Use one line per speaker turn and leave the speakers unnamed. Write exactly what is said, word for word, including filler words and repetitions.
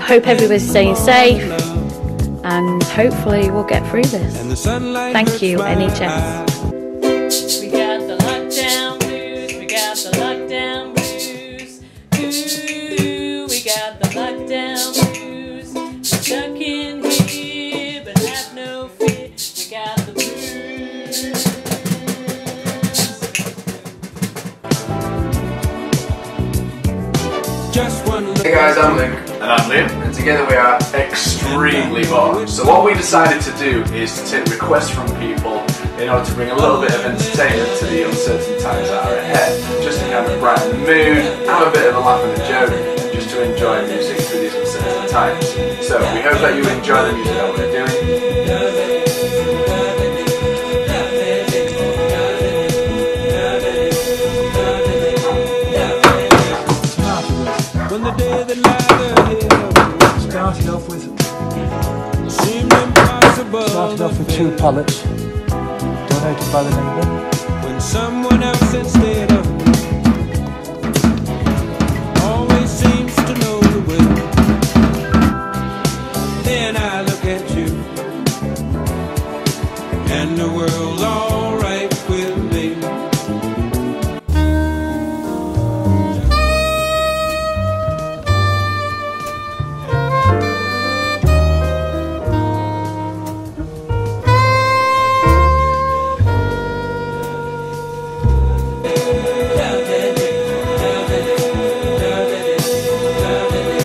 hope everybody's staying safe, and hopefully we'll get through this. Thank you, N H S.
We got the lockdown blues, we got the lockdown blues. Ooh, we got the lockdown blues. We're stuck in here, but have no fear. We got the blues.
Just one look. Hey guys, I'm Luke.
And I'm Liam.
And together we are extremely bored. So what we decided to do is to take requests from people in order to bring a little bit of entertainment to the uncertain times that are ahead. Just to kind of brighten the mood, have a bit of a laugh and a joke, and just to enjoy music through these uncertain times. So we hope that you enjoy the music that we're doing.
When the day that lies ahead started off with seemed impossible. Started off with two pallets donated by the neighbour. When someone else had stayed